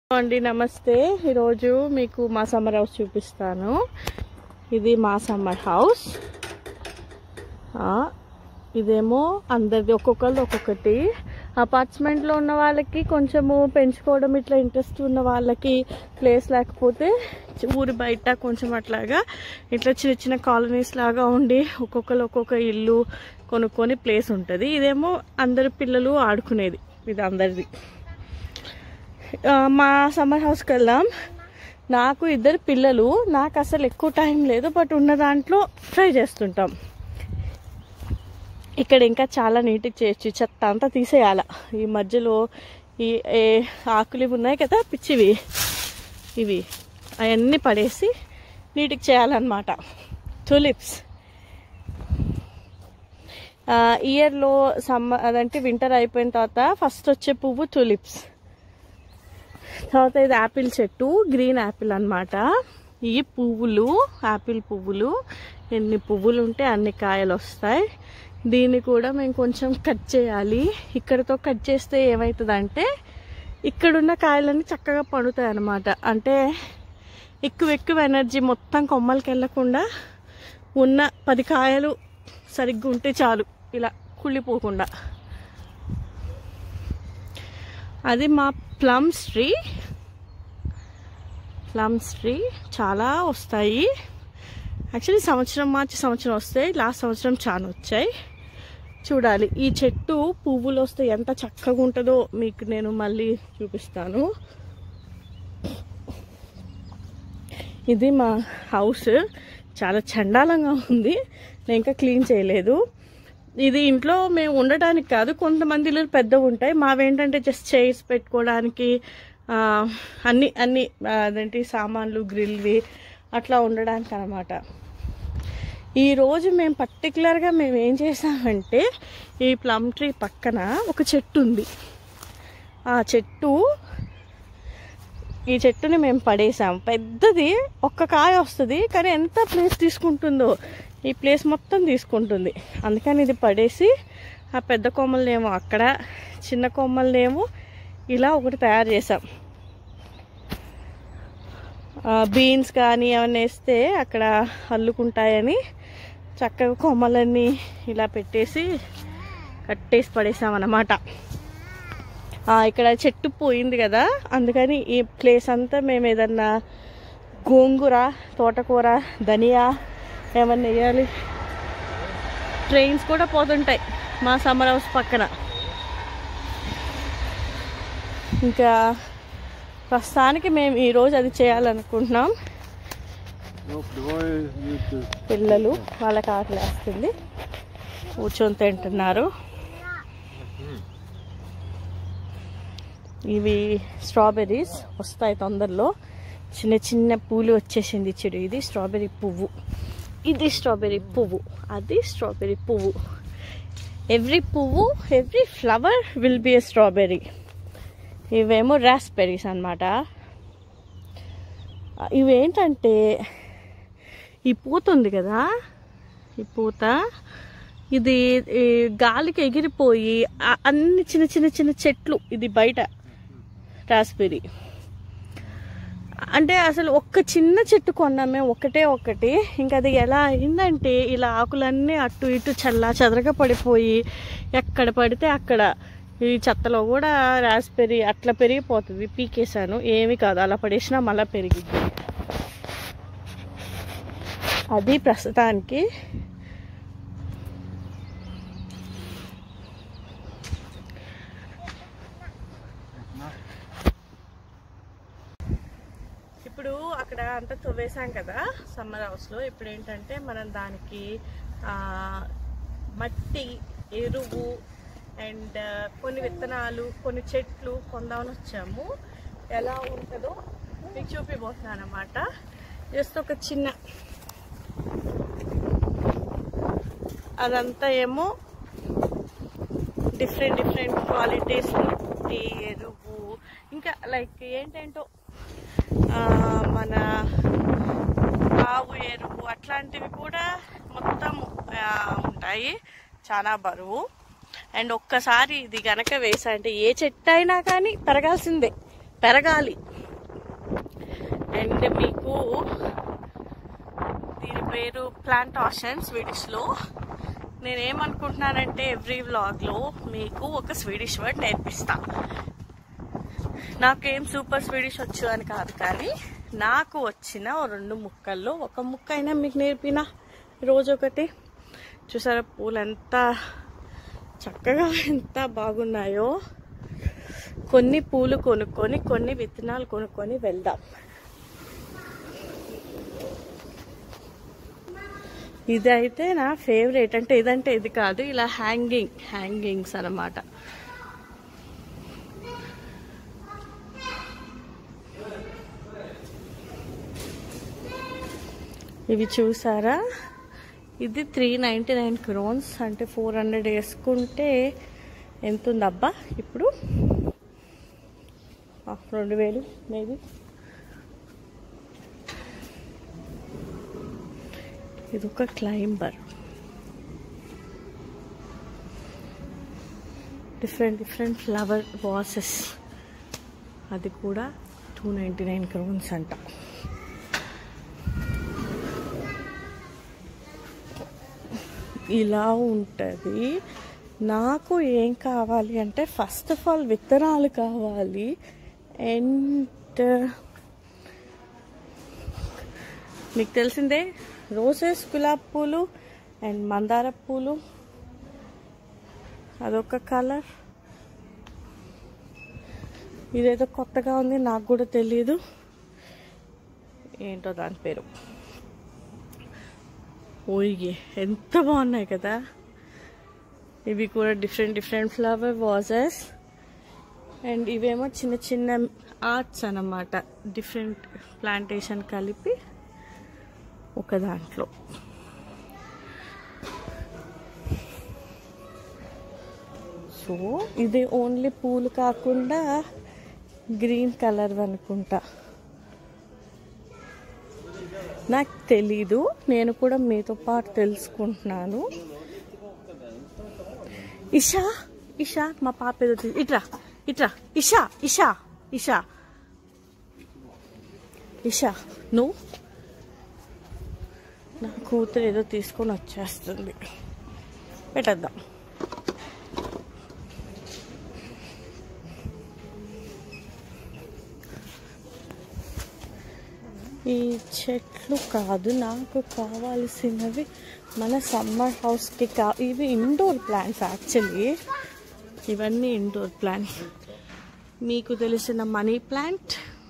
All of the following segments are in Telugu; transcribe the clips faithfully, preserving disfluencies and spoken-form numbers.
అండి నమస్తే ఈరోజు మీకు మా సమ్మర్ హౌస్ చూపిస్తాను. ఇది మా సమ్మర్ హౌస్. ఇదేమో అందరిది ఒక్కొక్కరిది ఒక్కొక్కటి. అపార్ట్మెంట్లో ఉన్న వాళ్ళకి కొంచెము పెంచుకోవడం ఇట్లా ఇంట్రెస్ట్ ఉన్న వాళ్ళకి ప్లేస్ లేకపోతే ఊరి బయట కొంచెం అట్లాగా ఇట్లా చిన్న చిన్న కాలనీస్ లాగా ఉండి ఒక్కొక్కరు ఒక్కొక్క ఇల్లు కొనుక్కొని ప్లేస్ ఉంటుంది. ఇదేమో అందరి పిల్లలు ఆడుకునేది. ఇది అందరిది. మా సమ్మర్ హౌస్కి వెళ్దాం. నాకు ఇద్దరు పిల్లలు, నాకు అసలు ఎక్కువ టైం లేదు, బట్ ఉన్న దాంట్లో ట్రై చేస్తుంటాం. ఇక్కడ ఇంకా చాలా నీట్గా చేయొచ్చు. చెత్త అంతా తీసేయాల. ఈ మధ్యలో ఈ ఆకులు ఇవి ఉన్నాయి కదా పిచ్చివి, ఇవి అవన్నీ పడేసి నీట్గా చేయాలన్నమాట. టులిప్స్ ఇయర్లో సమ్మర్ అదంటే వింటర్ అయిపోయిన తర్వాత ఫస్ట్ వచ్చే పువ్వు టులిప్స్. తర్వాత ఇది యాపిల్ చెట్టు, గ్రీన్ యాపిల్ అన్నమాట. ఈ పువ్వులు యాపిల్ పువ్వులు ఎన్ని పువ్వులు ఉంటే అన్ని కాయలు వస్తాయి. దీన్ని కూడా మేము కొంచెం కట్ చేయాలి. ఇక్కడతో కట్ చేస్తే ఏమవుతుందంటే ఇక్కడున్న కాయలన్నీ చక్కగా పండుతాయి అన్నమాట. అంటే ఎక్కువ ఎక్కువ ఎనర్జీ మొత్తం కొమ్మలకి వెళ్ళకుండా ఉన్న పది కాయలు సరిగ్గా ఉంటే చాలు, ఇలా కుళ్ళిపోకుండా. అది మా ప్లమ్స్ ట్రీ. ప్లమ్స్ ట్రీ చాలా వస్తాయి. యాక్చువల్లీ సంవత్సరం మార్చి సంవత్సరం వస్తాయి. లాస్ట్ సంవత్సరం చాలా వచ్చాయి. చూడాలి ఈ చెట్టు పువ్వులు వస్తే ఎంత చక్కగా ఉంటుందో మీకు నేను మళ్ళీ చూపిస్తాను. ఇది మా హౌస్. చాలా చండాలంగా ఉంది. నేను ఇంకా క్లీన్ చేయలేదు. ఇది ఇంట్లో మేము ఉండటానికి కాదు, కొంతమంది ఇల్లు పెద్దగా ఉంటాయి. మావేంటంటే జస్ట్ చైర్స్ పెట్టుకోవడానికి, అన్ని అన్ని అదేంటి సామాన్లు గ్రిల్వి అట్లా ఉండడానికి అనమాట. ఈరోజు మేము పర్టికులర్గా మేము ఏం చేసామంటే ఈ ప్లమ్ ట్రీ పక్కన ఒక చెట్టు ఉంది. ఆ చెట్టు ఈ చెట్టుని మేము పడేసాం. పెద్దది, ఒక్క కాయ వస్తుంది, కానీ ఎంత ప్లేస్ తీసుకుంటుందో, ఈ ప్లేస్ మొత్తం తీసుకుంటుంది. అందుకని ఇది పడేసి ఆ పెద్ద కొమ్మలనేమో అక్కడ, చిన్న కొమ్మలనేమో ఇలా ఒకటి తయారు చేసాం. బీన్స్ కానీ ఏమైనా వేస్తే అక్కడ అల్లుకుంటాయని చక్కగా కొమ్మలన్నీ ఇలా పెట్టేసి కట్టేసి పడేసామన్నమాట. ఇక్కడ చెట్టు పోయింది కదా, అందుకని ఈ ప్లేస్ అంతా మేము ఏదన్నా గోంగూర, తోటకూర, ధనియా ఏమన్నా వేయాలి. ట్రైన్స్ కూడా పోతుంటాయి మా సమ్మర్ హౌస్ పక్కన. ఇంకా ప్రస్తుతానికి మేము ఈరోజు అది చేయాలనుకుంటున్నాం. పిల్లలు వాళ్ళకి ఆకలి వేస్తుంది, కూర్చొని తింటున్నారు. ఇవి స్ట్రాబెర్రీస్ వస్తాయి తొందరలో. చిన్న చిన్న పూలు వచ్చేసింది చెడు. ఇది స్ట్రాబెర్రీ పువ్వు, ఇది స్ట్రాబెర్రీ పువ్వు, అది స్ట్రాబెర్రీ పువ్వు. ఎవ్రీ పువ్వు, every flower will be a strawberry. ఇవేమో రాస్బెర్రీస్ అన్నమాట. ఇవేంటంటే ఈ పూత ఉంది కదా, ఈ పూత ఇది గాలికి ఎగిరిపోయి అన్ని చిన్న చిన్న చిన్న చెట్లు. ఇది బయట రాస్బెర్రీ అంటే అసలు ఒక్క చిన్న చెట్టు కొన్నామే, ఒకటే ఒకటి. ఇంకా అది ఎలా అయిందంటే ఇలా ఆకులన్నీ అటు ఇటు చల్లా చెదరగా పడిపోయి ఎక్కడ పడితే అక్కడ ఈ చెత్తలో కూడా రాస్బెర్రీ అట్లా పెరిగిపోతుంది. పీకేసాను, ఏమి కాదు, అలా పడేసినా మళ్ళీ పెరిగిద్ది. అది ప్రస్తుతానికి. ఇప్పుడు అక్కడ అంతా తవ్వేసాం కదా సమ్మర్ హౌస్లో. ఇప్పుడు ఏంటంటే మనం దానికి మట్టి, ఎరువు అండ్ కొన్ని విత్తనాలు, కొన్ని చెట్లు కొందామని వచ్చాము. ఎలా ఉంటుందో మీకు చూపిపోతున్నాను అన్నమాట. జస్ట్ ఒక చిన్న అదంతా ఏమో డిఫరెంట్ డిఫరెంట్ క్వాలిటీస్, మట్టి, ఎరువు, ఇంకా లైక్ ఏంటంటో మన ఆవు ఎరువు అట్లాంటివి కూడా మొత్తం ఉంటాయి. చాలా బరువు. అండ్ ఒక్కసారి ఇది గనక వేసా అంటే ఏ చెట్టు అయినా కానీ పెరగాల్సిందే, పెరగాలి. అండ్ మీకు దీని పేరు ప్లాంటాషన్ స్వీడిష్లో. నేనేమనుకుంటున్నానంటే ఎవ్రీ వ్లాగ్లో మీకు ఒక స్వీడిష్ వర్డ్ నేర్పిస్తా. నాకేం సూపర్ స్వీడిష్ వచ్చు అని కాదు, కానీ నాకు వచ్చిన రెండు ముక్కల్లో ఒక ముక్క అయినా మీకు నేర్పిన రోజు ఒకటి. చూసారా పూలు ఎంత చక్కగా ఎంత బాగున్నాయో. కొన్ని పూలు కొనుక్కొని కొన్ని విత్తనాలు కొనుక్కొని వెళ్దాం. ఇదైతే నా ఫేవరెట్. అంటే ఇదంటే ఇది కాదు, ఇలా హ్యాంగింగ్ హ్యాంగింగ్స్ అన్నమాట. ఇవి చూసారా, ఇది త్రీ నైంటీ నైన్ క్రోన్స్, అంటే ఫోర్ హండ్రెడ్ వేసుకుంటే ఎంత ఉందబ్బా ఇప్పుడు? రెండు వేలు మేబీ. ఇది ఒక climber, different different flower vases, అది కూడా టూ నైంటీ నైన్ క్రోన్స్ అంట. ఇలా ఉంటుంది. నాకు ఏం కావాలి అంటే ఫస్ట్ ఆఫ్ ఆల్ విత్తనాలు కావాలి, అండ్ మీకు తెలిసిందే రోసెస్, గులాబ్ పూలు అండ్ మందార పూలు, అదొక కలర్. ఇదేదో కొత్తగా ఉంది, నాకు కూడా తెలీదు ఏంటో దాని పేరు. ఓయ్యే ఎంత బాగున్నాయి కదా. ఇవి కూడా different different flower vases, and ఇవేమో చిన్న చిన్న ఆర్ట్స్ అన్నమాట, డిఫరెంట్ ప్లాంటేషన్ కలిపి ఒక దాంట్లో. సో ఇది ఓన్లీ పూలు కాకుండా గ్రీన్ కలర్ అనుకుంటా, నాకు తెలీదు. నేను కూడా మీతో పాటు తెలుసుకుంటున్నాను. ఇషా ఇషా మా పాప ఏదో ఇట్రా ఇట్రా ఇషా ఇషా ఇషా ఇషా నువ్వు నా కూతురు ఏదో తీసుకొని వచ్చేస్తుంది, పెట్టేద్దాం. ఈ చెట్లు కాదు నాకు కావాల్సినవి, మన సమ్మర్ హౌస్కి కా ఇవి ఇండోర్ ప్లాంట్స్ యాక్చువల్లీ. ఇవన్నీ ఇండోర్ ప్లాంట్స్. మీకు తెలిసిన మనీ ప్లాంట్,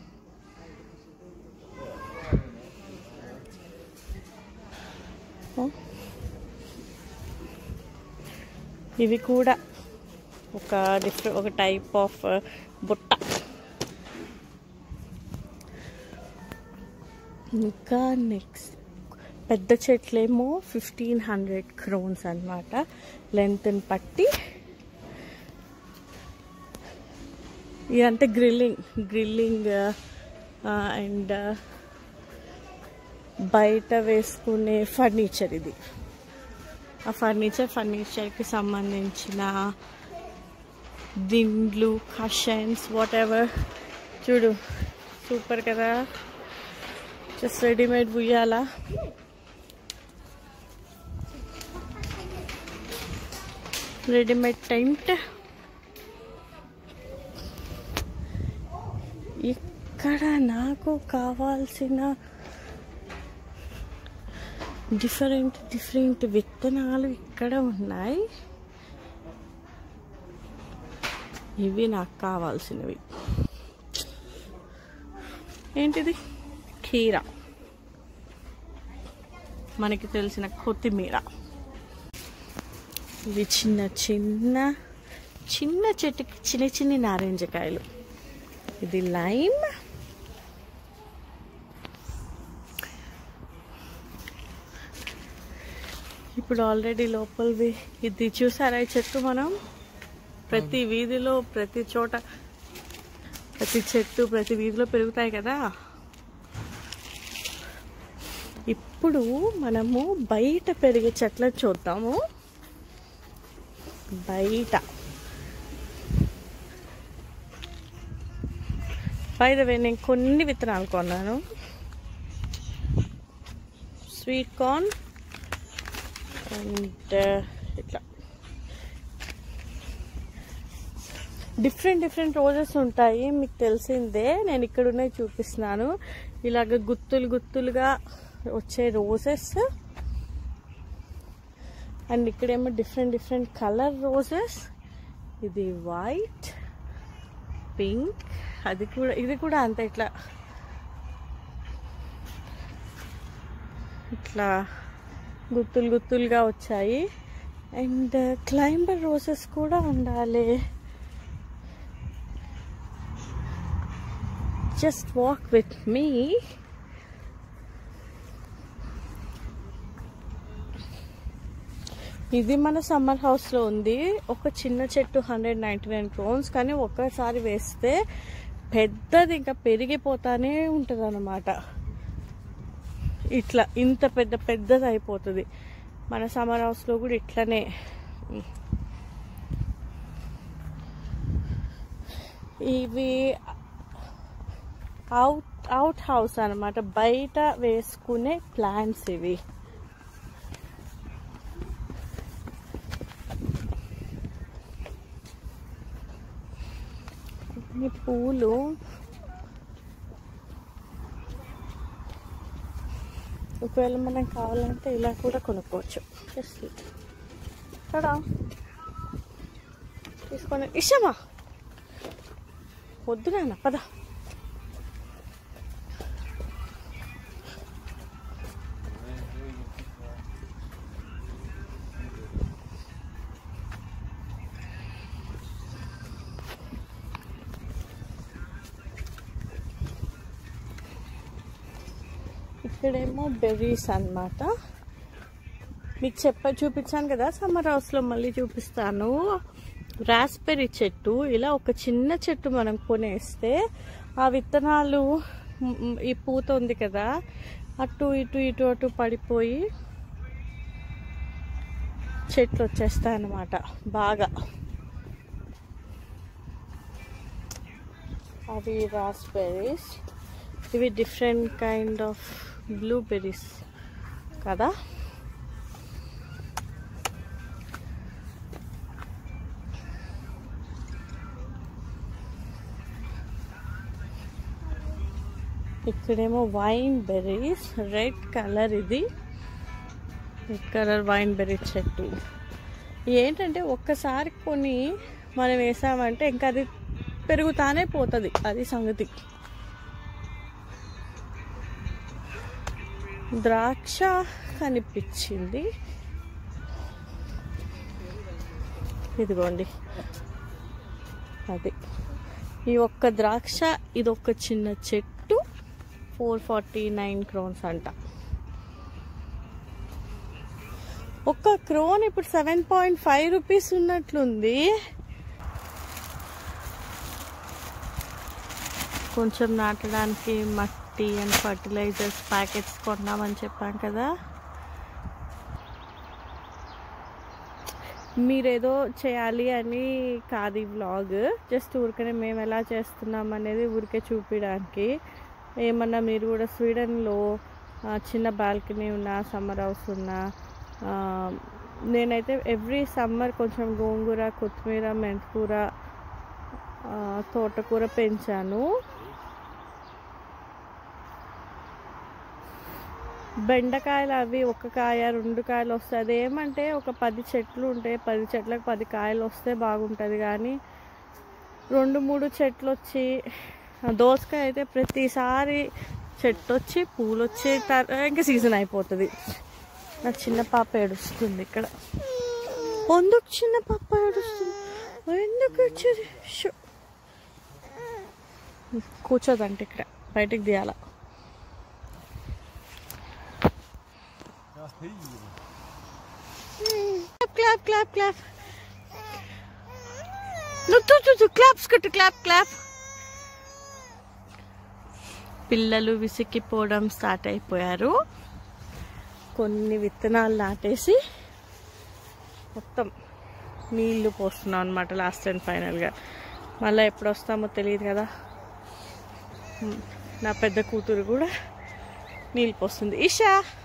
ఇవి కూడా ఒక డిఫరెంట్ ఒక టైప్ ఆఫ్ బుట్ట. ఇంకా నెక్స్ట్ పెద్ద చెట్లేమో ఫిఫ్టీన్ హండ్రెడ్ క్రోన్స్ అనమాట లెంత్ని పట్టి. ఇదంటే గ్రిల్లింగ్ గ్రిల్లింగ్ అండ్ బయట వేసుకునే ఫర్నిచర్. ఇది ఆ ఫర్నిచర్ ఫర్నిచర్కి సంబంధించిన దిండ్లు, కషన్స్, వాట్ ఎవర్. చూడు సూపర్ కదా, జస్ట్ రెడీమేడ్ ఉయ్యాల. Readymade tent. ఇక్కడ నాకు కావాల్సిన డిఫరెంట్ డిఫరెంట్ విత్తనాలు ఇక్కడ ఉన్నాయి. ఇవి నాకు కావాల్సినవి. ఏంటిది? కీరా, మనకి తెలిసిన కొత్తిమీర. ఇవి చిన్న చిన్న చిన్న చెట్టుకి చిన్న చిన్న నారింజకాయలు. ఇది లైమ్. ఇప్పుడు ఆల్రెడీ లోపలివి. ఇది చూసారా ఈ చెట్టు? మనం ప్రతి వీధిలో ప్రతి చోట ప్రతి చెట్టు ప్రతి వీధిలో పెరుగుతాయి కదా. ఇప్పుడు మనము బయట పెరిగే చెట్లను చూద్దాము. బయట బై ద వే నేను కొన్ని విత్తనాలు కొన్నాను. స్వీట్ కార్న్ అండ్ ఇట్లా డిఫరెంట్ డిఫరెంట్ రోజెస్ ఉంటాయి, మీకు తెలిసిందే. నేను ఇక్కడ ఉన్నాయి చూపిస్తున్నాను. ఇలాగ గుత్తులు గుత్తులుగా వచ్చే రోజెస్. అండ్ ఇక్కడేమో డిఫరెంట్ డిఫరెంట్ కలర్ రోజెస్. ఇది వైట్, పింక్, అది కూడా ఇది కూడా అంతే ఇట్లా ఇట్లా గుత్తులు గుత్తులుగా వచ్చాయి. అండ్ క్లైంబర్ రోజెస్ కూడా ఉండాలి. Just walk with me. ఇది మన సమ్మర్ హౌస్లో ఉంది. ఒక చిన్న చెట్టు హండ్రెడ్ నైంటీ నైన్ క్రోన్స్, కానీ ఒక్కసారి వేస్తే పెద్దది ఇంకా పెరిగిపోతానే ఉంటుంది అన్నమాట. ఇట్లా ఇంత పెద్ద పెద్దది అయిపోతుంది. మన సమ్మర్ హౌస్లో కూడా ఇట్లనే. ఇవి అవుట్ అవుట్ హౌస్ అన్నమాట, బయట వేసుకునే ప్లాంట్స్ ఇవి. ఈ పూలు ఒకవేళ మనం కావాలంటే ఇలా కూడా కొనుక్కోవచ్చు. కదా తీసుకొని ఇష్టమా? వద్దు నాన్న పద. ఇక్కడేమో బెర్రీస్ అన్నమాట. మీకు చెప్ప చూపించాను కదా సమ్మర్ హౌస్లో, మళ్ళీ చూపిస్తాను. రాస్బెర్రీ చెట్టు ఇలా ఒక చిన్న చెట్టు మనం కొనేస్తే ఆ విత్తనాలు ఈ పూత ఉంది కదా అటు ఇటు ఇటు అటు పడిపోయి చెట్లు వచ్చేస్తాయి అన్నమాట బాగా. అవి రాస్బెర్రీస్. ఇవి డిఫరెంట్ కైండ్ ఆఫ్ బ్లూబెర్రీస్ కదా. ఇక్కడేమో వైన్ బెర్రీస్, రెడ్ కలర్. ఇది రెడ్ కలర్ వైన్ బెర్రీ చెట్టు. ఏంటంటే ఒక్కసారి కొని మనం వేసామంటే ఇంకా అది పెరుగుతానే పోతుంది, అది సంగతి. ద్రాక్ష కనిపించింది, ఇదిగోండి అది. ఈ ఒక్క ద్రాక్ష, ఇది ఒక చిన్న చెట్టు, ఫోర్ ఫార్టీ నైన్ క్రోన్స్ అంట. ఒక్క క్రోన్ ఇప్పుడు సెవెన్ పాయింట్ ఫైవ్ రూపీస్ ఉన్నట్లుంది. కొంచెం నాటడానికి మట్టి అండ్ ఫర్టిలైజర్స్ ప్యాకెట్స్ కొన్నామని చెప్పాం కదా. మీరేదో చేయాలి అని కాదు ఈ వ్లాగ్, జస్ట్ ఊరికనే మేము ఎలా చేస్తున్నాం అనేది ఊరికే చూపించడానికి. ఏమన్నా మీరు కూడా స్వీడన్లో చిన్న బాల్కనీ ఉన్నా, సమ్మర్ హౌస్ ఉన్నా, నేనైతే ఎవ్రీ సమ్మర్ కొంచెం గోంగూర, కొత్తిమీర, మెంతికూర, తోటకూర పెంచాను. బెండకాయలు అవి ఒక కాయ రెండు కాయలు వస్తాయి. అదేమంటే ఒక పది చెట్లు ఉంటాయి, పది చెట్లకు పది కాయలు వస్తే బాగుంటుంది. కానీ రెండు మూడు చెట్లు వచ్చి, దోసకాయ అయితే ప్రతిసారి చెట్టు వచ్చి పూలు వచ్చి ఇంకా సీజన్ అయిపోతుంది. నా చిన్న పాప ఏడుస్తుంది ఇక్కడ. ఎందుకు చిన్న పాప ఏడుస్తుంది? ఎందుకు వచ్చేది? కూర్చోదంటే ఇక్కడ బయటికి తీయాల. క్లాప్ క్లాప్ క్లాప్ క్లాప్స్ కొట్టు, క్లాప్ క్లాప్. పిల్లలు విసిక్కిపోవడం స్టార్ట్ అయిపోయారు. కొన్ని విత్తనాలు నాటేసి మొత్తం నీళ్లు పోస్తున్నాం అనమాట లాస్ట్ అండ్ ఫైనల్గా. మళ్ళీ ఎప్పుడు వస్తామో తెలియదు కదా. నా పెద్ద కూతురు కూడా నీళ్ళు పోస్తుంది. ఇషా